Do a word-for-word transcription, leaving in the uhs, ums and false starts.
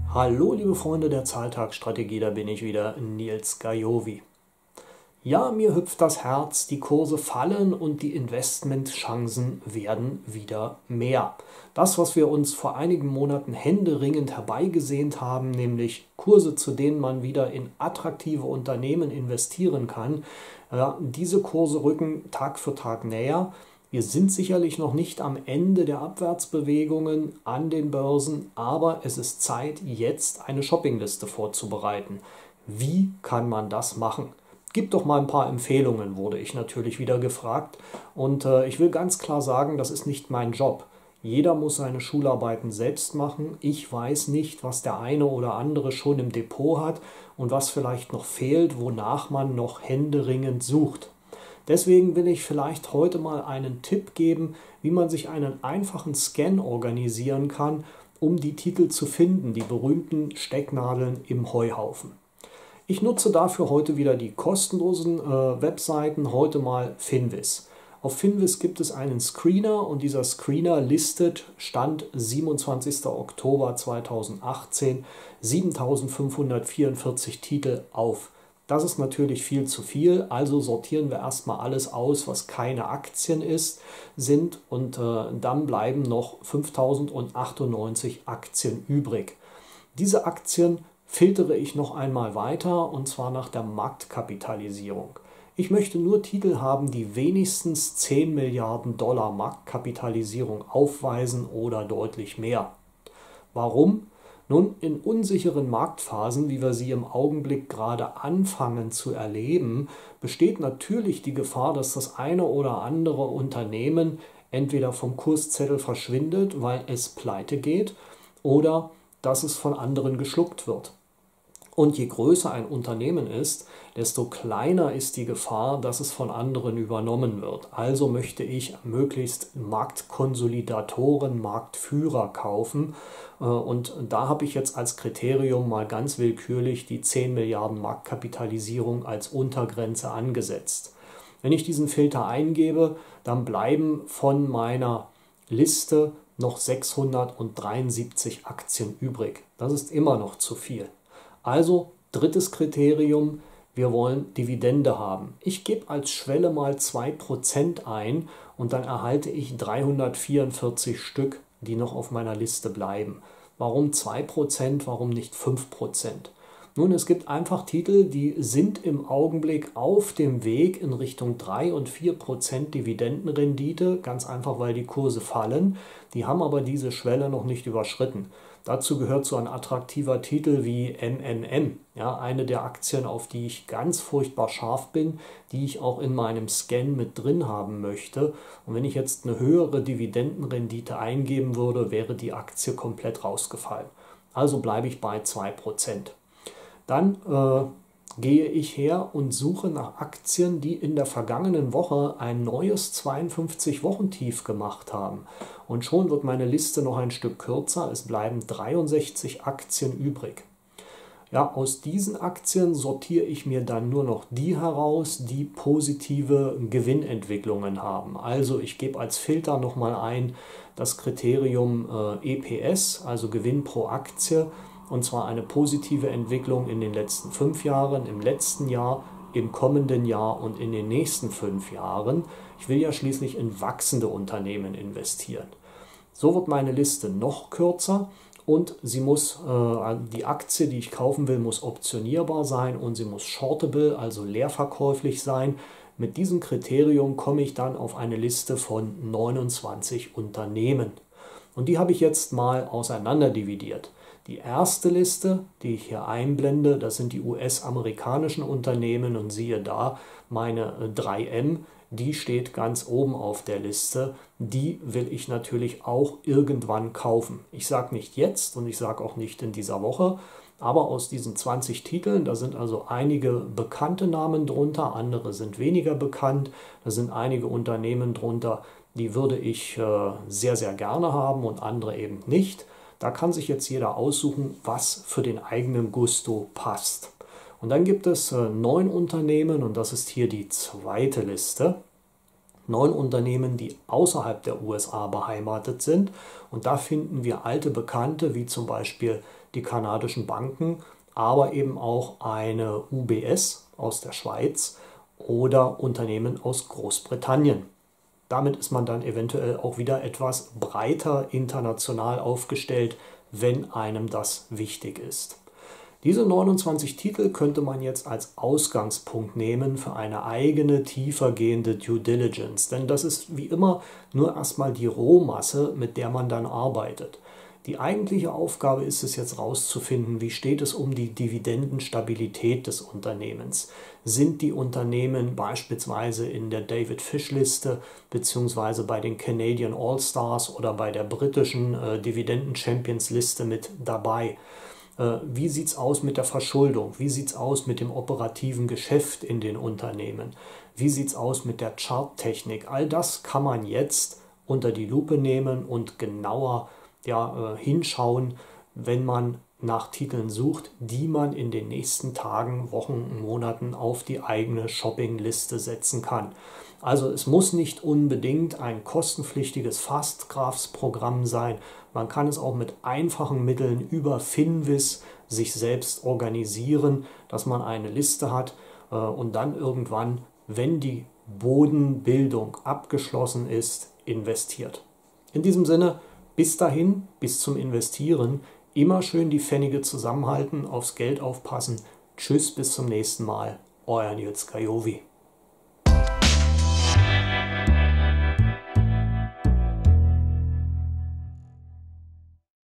Hallo liebe Freunde der Zahltagsstrategie, da bin ich wieder, Nils Gajovi. Ja, mir hüpft das Herz, die Kurse fallen und die Investmentchancen werden wieder mehr. Das, was wir uns vor einigen Monaten händeringend herbeigesehnt haben, nämlich Kurse, zu denen man wieder in attraktive Unternehmen investieren kann, ja, diese Kurse rücken Tag für Tag näher. Wir sind sicherlich noch nicht am Ende der Abwärtsbewegungen an den Börsen, aber es ist Zeit, jetzt eine Shoppingliste vorzubereiten. Wie kann man das machen? Gib doch mal ein paar Empfehlungen, wurde ich natürlich wieder gefragt. Und äh, ich will ganz klar sagen, das ist nicht mein Job. Jeder muss seine Schularbeiten selbst machen. Ich weiß nicht, was der eine oder andere schon im Depot hat und was vielleicht noch fehlt, wonach man noch händeringend sucht. Deswegen will ich vielleicht heute mal einen Tipp geben, wie man sich einen einfachen Scan organisieren kann, um die Titel zu finden, die berühmten Stecknadeln im Heuhaufen. Ich nutze dafür heute wieder die kostenlosen äh, Webseiten, heute mal Finviz. Auf Finviz gibt es einen Screener und dieser Screener listet Stand siebenundzwanzigster Oktober zweitausendachtzehn siebentausendfünfhundertvierundvierzig Titel auf. Das ist natürlich viel zu viel, also sortieren wir erstmal alles aus, was keine Aktien ist, sind und äh, dann bleiben noch fünftausendachtundneunzig Aktien übrig. Diese Aktien filtere ich noch einmal weiter und zwar nach der Marktkapitalisierung. Ich möchte nur Titel haben, die wenigstens zehn Milliarden Dollar Marktkapitalisierung aufweisen oder deutlich mehr. Warum? Nun, in unsicheren Marktphasen, wie wir sie im Augenblick gerade anfangen zu erleben, besteht natürlich die Gefahr, dass das eine oder andere Unternehmen entweder vom Kurszettel verschwindet, weil es pleite geht, oder dass es von anderen geschluckt wird. Und je größer ein Unternehmen ist, desto kleiner ist die Gefahr, dass es von anderen übernommen wird. Also möchte ich möglichst Marktkonsolidatoren, Marktführer kaufen. Und da habe ich jetzt als Kriterium mal ganz willkürlich die zehn Milliarden Marktkapitalisierung als Untergrenze angesetzt. Wenn ich diesen Filter eingebe, dann bleiben von meiner Liste noch sechshundertdreiundsiebzig Aktien übrig. Das ist immer noch zu viel. Also drittes Kriterium, wir wollen Dividende haben. Ich gebe als Schwelle mal zwei Prozent ein und dann erhalte ich dreihundertvierundvierzig Stück, die noch auf meiner Liste bleiben. Warum zwei Prozent, warum nicht fünf Prozent? Nun, es gibt einfach Titel, die sind im Augenblick auf dem Weg in Richtung drei und vier Prozent Dividendenrendite, ganz einfach, weil die Kurse fallen. Die haben aber diese Schwelle noch nicht überschritten. Dazu gehört so ein attraktiver Titel wie M M M, ja, eine der Aktien, auf die ich ganz furchtbar scharf bin, die ich auch in meinem Scan mit drin haben möchte. Und wenn ich jetzt eine höhere Dividendenrendite eingeben würde, wäre die Aktie komplett rausgefallen. Also bleibe ich bei zwei Prozent. Dann äh, gehe ich her und suche nach Aktien, die in der vergangenen Woche ein neues zweiundfünfzig-Wochen-Tief gemacht haben. Und schon wird meine Liste noch ein Stück kürzer. Es bleiben dreiundsechzig Aktien übrig. Ja, aus diesen Aktien sortiere ich mir dann nur noch die heraus, die positive Gewinnentwicklungen haben. Also ich gebe als Filter nochmal ein das Kriterium äh, E P S, also Gewinn pro Aktie. Und zwar eine positive Entwicklung in den letzten fünf Jahren, im letzten Jahr, im kommenden Jahr und in den nächsten fünf Jahren. Ich will ja schließlich in wachsende Unternehmen investieren. So wird meine Liste noch kürzer und sie muss, äh, die Aktie, die ich kaufen will, muss optionierbar sein und sie muss shortable, also leerverkäuflich sein. Mit diesem Kriterium komme ich dann auf eine Liste von neunundzwanzig Unternehmen. Und die habe ich jetzt mal auseinander dividiert. Die erste Liste, die ich hier einblende, das sind die U S-amerikanischen Unternehmen und siehe da, meine drei M, die steht ganz oben auf der Liste. Die will ich natürlich auch irgendwann kaufen. Ich sage nicht jetzt und ich sage auch nicht in dieser Woche, aber aus diesen zwanzig Titeln, da sind also einige bekannte Namen drunter, andere sind weniger bekannt, da sind einige Unternehmen drunter, die würde ich äh, sehr, sehr gerne haben und andere eben nicht. Da kann sich jetzt jeder aussuchen, was für den eigenen Gusto passt. Und dann gibt es äh, neun Unternehmen und das ist hier die zweite Liste. neun Unternehmen, die außerhalb der U S A beheimatet sind. Und da finden wir alte Bekannte, wie zum Beispiel die kanadischen Banken, aber eben auch eine U B S aus der Schweiz oder Unternehmen aus Großbritannien. Damit ist man dann eventuell auch wieder etwas breiter international aufgestellt, wenn einem das wichtig ist. Diese neunundzwanzig Titel könnte man jetzt als Ausgangspunkt nehmen für eine eigene, tiefergehende Due Diligence, denn das ist wie immer nur erstmal die Rohmasse, mit der man dann arbeitet. Die eigentliche Aufgabe ist es jetzt herauszufinden, wie steht es um die Dividendenstabilität des Unternehmens. Sind die Unternehmen beispielsweise in der David-Fish-Liste bzw. bei den Canadian All-Stars oder bei der britischen äh, Dividenden-Champions-Liste mit dabei? Äh, wie sieht es aus mit der Verschuldung? Wie sieht es aus mit dem operativen Geschäft in den Unternehmen? Wie sieht es aus mit der Charttechnik? All das kann man jetzt unter die Lupe nehmen und genauer ja, äh, hinschauen, wenn man nach Titeln sucht, die man in den nächsten Tagen, Wochen, Monaten auf die eigene Shoppingliste setzen kann. Also es muss nicht unbedingt ein kostenpflichtiges Fastgraphs-Programm sein. Man kann es auch mit einfachen Mitteln über Finviz sich selbst organisieren, dass man eine Liste hat äh, und dann irgendwann, wenn die Bodenbildung abgeschlossen ist, investiert. In diesem Sinne, bis dahin, bis zum Investieren, immer schön die Pfennige zusammenhalten, aufs Geld aufpassen. Tschüss, bis zum nächsten Mal. Euer Nils Gajovi.